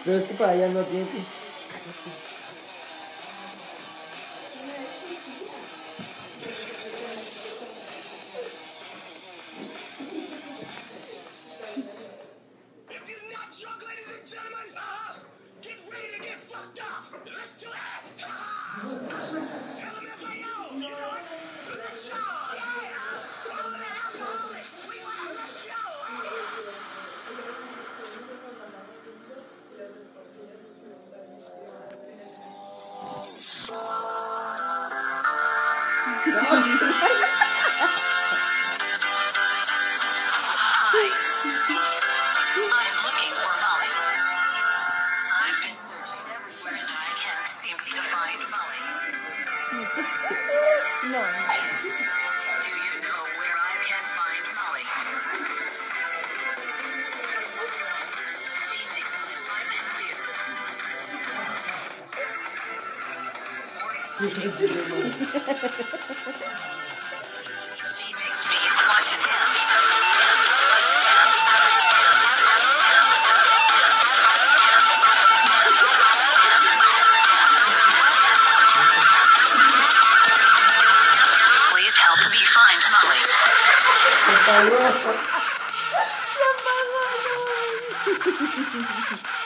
Pero es que para allá no tiene que... No. Do you know where I can find Molly? She makes my life happier. More exciting. She makes me want to dance. Please help me find Molly. Por favor. La